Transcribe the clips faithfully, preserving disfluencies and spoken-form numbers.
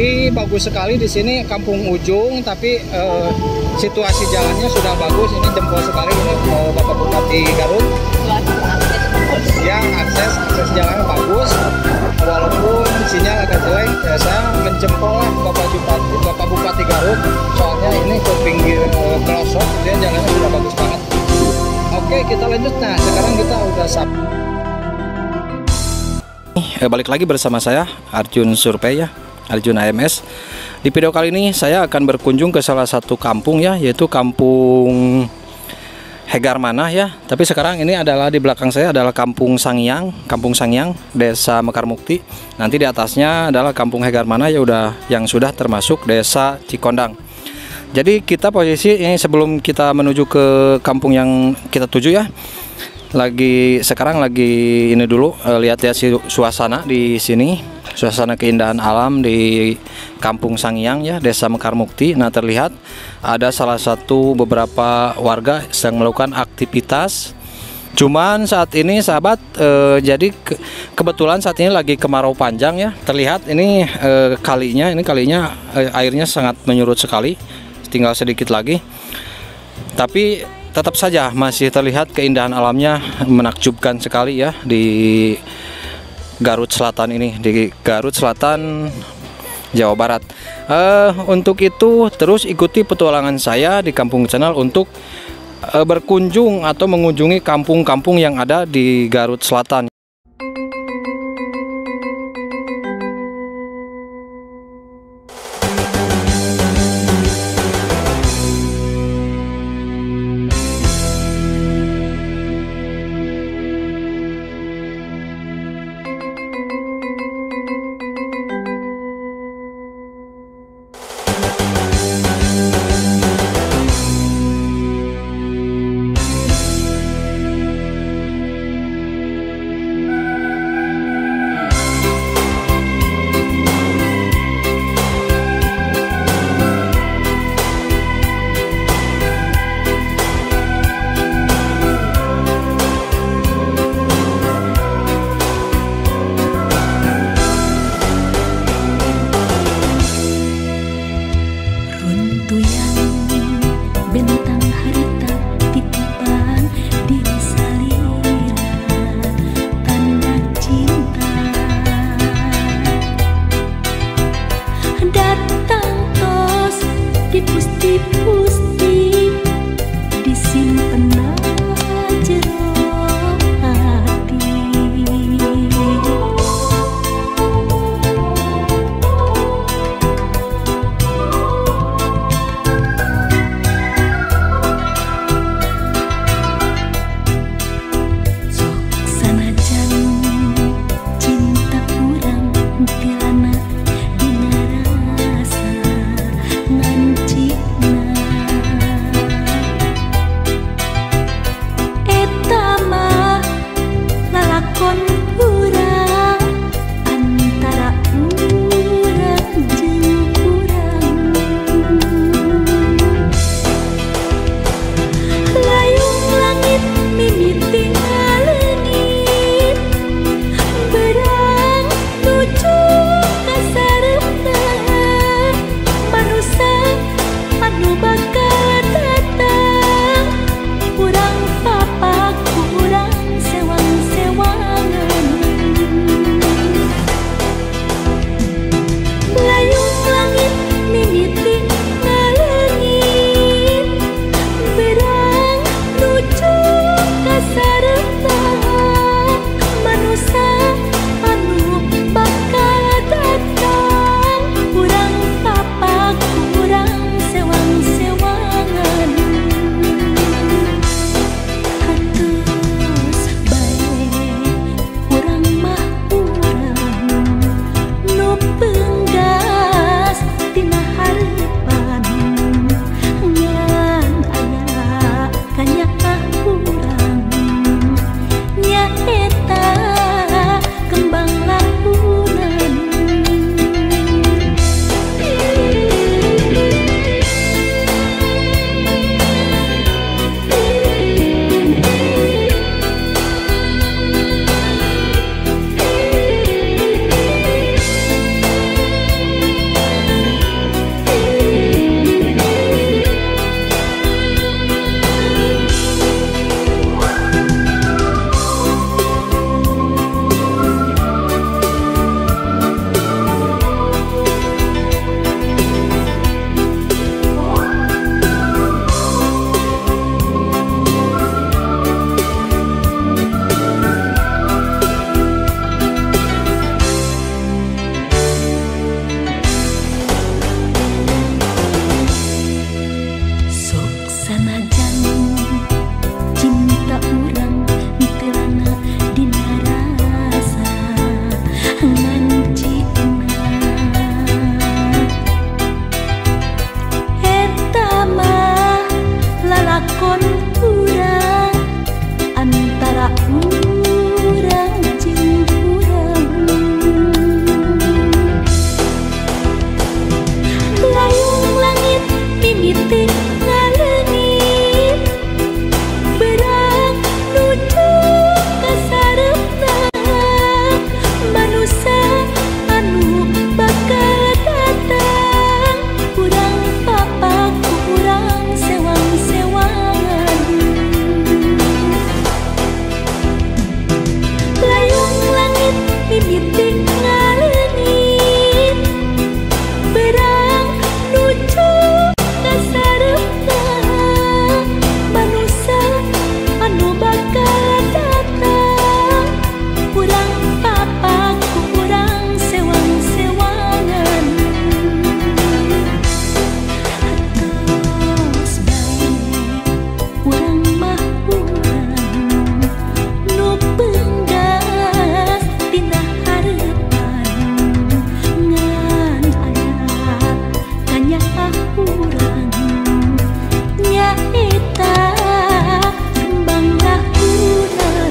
Jadi bagus sekali di sini, kampung ujung, tapi eh, situasi jalannya sudah bagus. Ini jempol sekali ini eh, Bapak Bupati Garut. Ya, akses akses jalannya bagus. Walaupun sinyal agak jelek, ya saya menjempol lah Bapak Bupati Bapak Bupati Garut. Soalnya ini ke pinggir eh, pelosok, dia jalannya sudah bagus banget. Oke, kita lanjut. Nah, sekarang kita udah sap. Eh, balik lagi bersama saya Arjun Survei ya, Arjun A M S. Di video kali ini saya akan berkunjung ke salah satu kampung ya, yaitu Kampung Hegarmanah ya. Tapi sekarang ini adalah di belakang saya adalah Kampung Sangiang, Kampung Sangiang, Desa Mekarmukti. Nanti di atasnya adalah Kampung Hegarmanah ya, udah yang sudah termasuk Desa Cikondang. Jadi kita posisi ini sebelum kita menuju ke kampung yang kita tuju ya. Lagi sekarang lagi ini dulu eh, lihat-lihat suasana di sini, suasana keindahan alam di Kampung Sangiang ya, Desa Mekarmukti. Nah, terlihat ada salah satu beberapa warga sedang melakukan aktivitas. Cuman saat ini sahabat eh, jadi ke, kebetulan saat ini lagi kemarau panjang ya. Terlihat ini eh, kalinya, ini kalinya eh, airnya sangat menyurut sekali. Tinggal sedikit lagi. Tapi tetap saja masih terlihat keindahan alamnya menakjubkan sekali ya di Garut Selatan ini, di Garut Selatan, Jawa Barat. Uh, untuk itu terus ikuti petualangan saya di Kampung Channel untuk uh, berkunjung atau mengunjungi kampung-kampung yang ada di Garut Selatan. urang nyaeta kembang lahunan.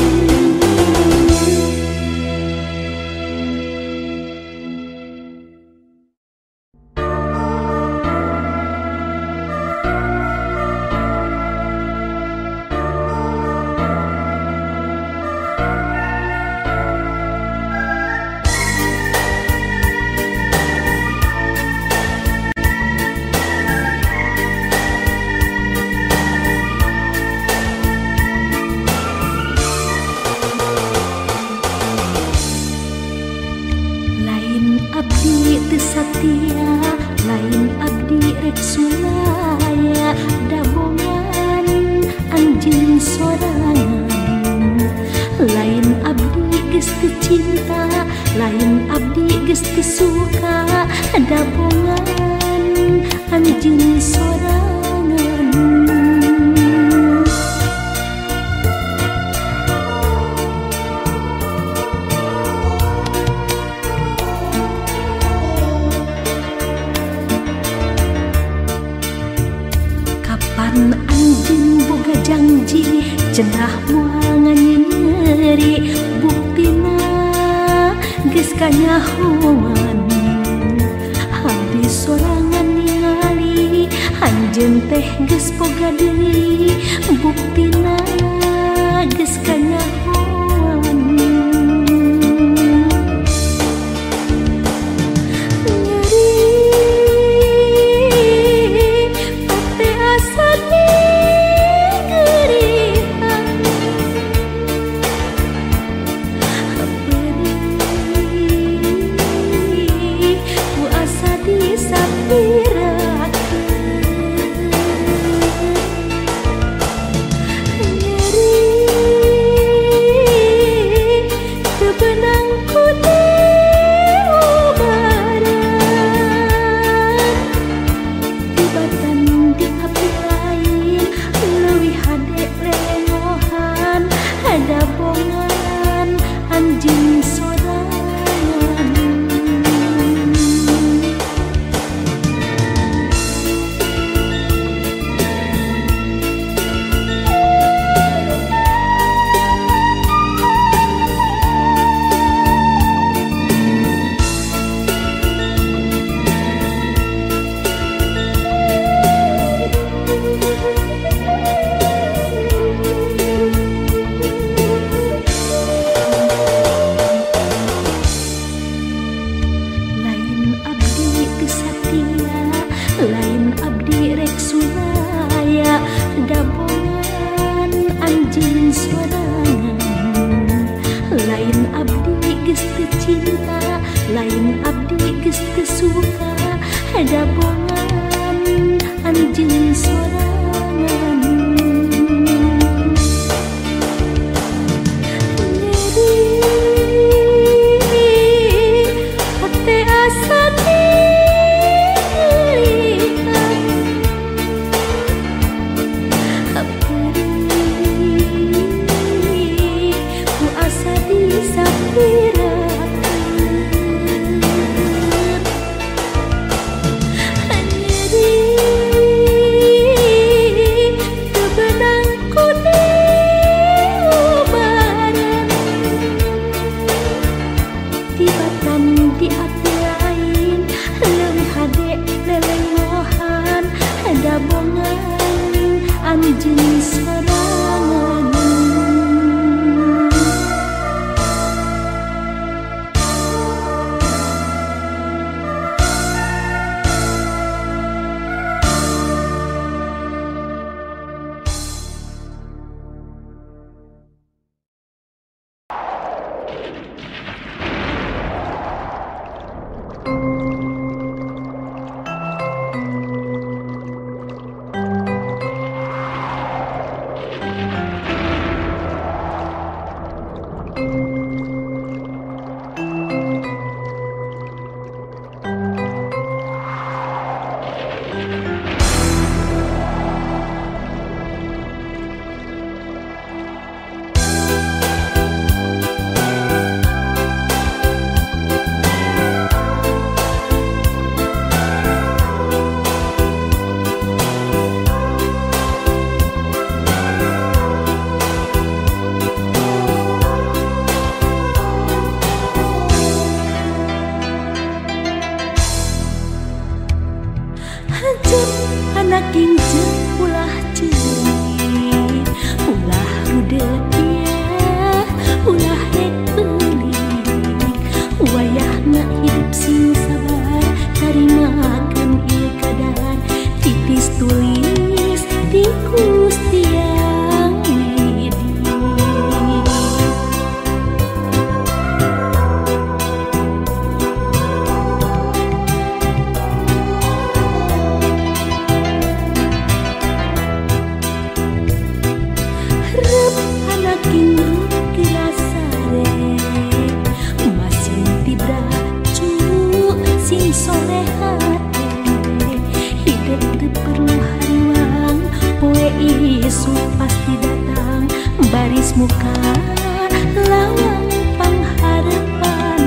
Abdi teu satia, lain abdi rek sulaya, dabongan anjeun sorangan. Lain abdi geus teu cinta, lain abdi geus teu suka, dabongan anjeun sorangan. Anjing boga janji cenah moal nganyeri, buktina geus kanyahoan. Habis sorangan ningali anjeun teh geus boga deui, buktina geus kanyahoan. Lain abdi rek sulaya, dabongan anjeun sorangan. Lain abdi geus teu cinta, lain abdi geus teu suka, dabongan anjeun sorangan. Hate asa nyeri Cep anak kinjek ulah ceuing, ulah rudek ieu, ulah rek beulik. Wayahna hidup sing sabar, tarimakeun ieu keadaan. Titis tulis di Gusti Yang Widi. Rep anak induk gerasare, masih tibra cu sing soleh hate. Hidup teu perlu hariwang, poe isu pasti datang. Baris muka lawang pangharapan.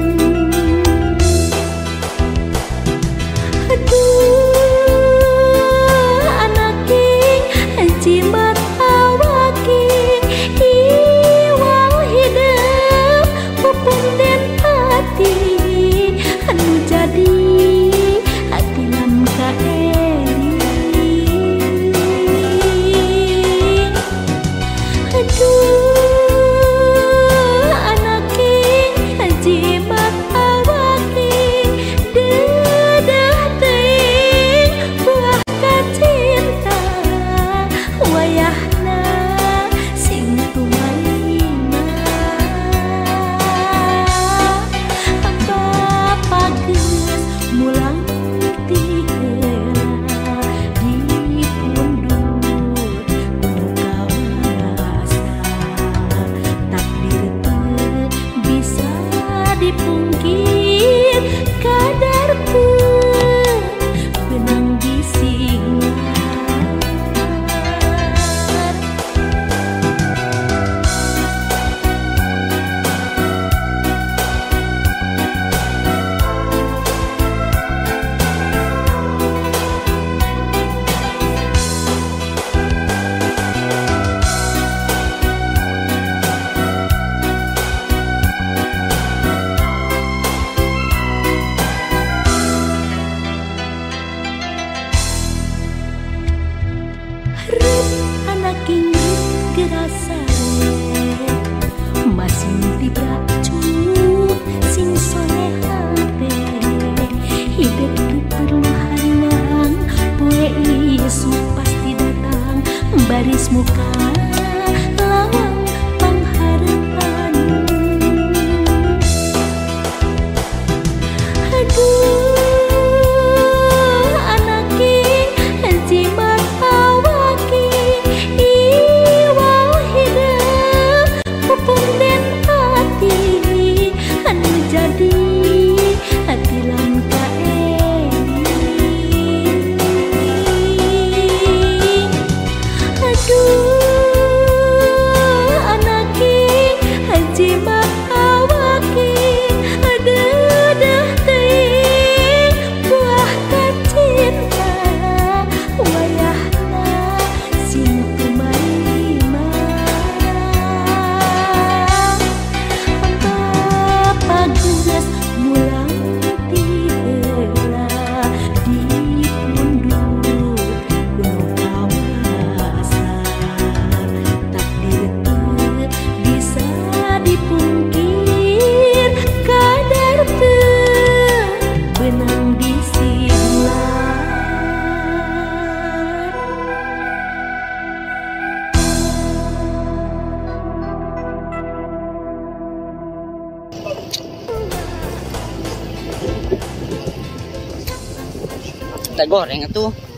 Aduh anak king jimat awaking, iwal hidup pupung den hati. Anu jadi hati lam kaeling. Aduh anak king jimat awaking, dedah teuing buah kacinta. Wayahna sing tumaima, Bapa geus mulang ti heula di pundut gunung kawasa. Takdir teu bisa dipungkir, kadar teu benang disinglar. Rep anak induk gerasare, masih tibra cu sing soleh hate. Hidup teu perlu hariwang, poe isu pasti datang. Baris muka lawang pangharapan. Aduh anak king jimat awaking, iwal hidup pupung den hati. Anu jadi hati lam kaeling. Aduh anak king jimat awaking, dedah teuing buah kacinta. Wayahna sing tumaima, Bapa geus mulang ti heula di pundut gunung kawasa. Takdir teu bisa dipungkir, kadar teu benang disinglar. Teh goreng atuh.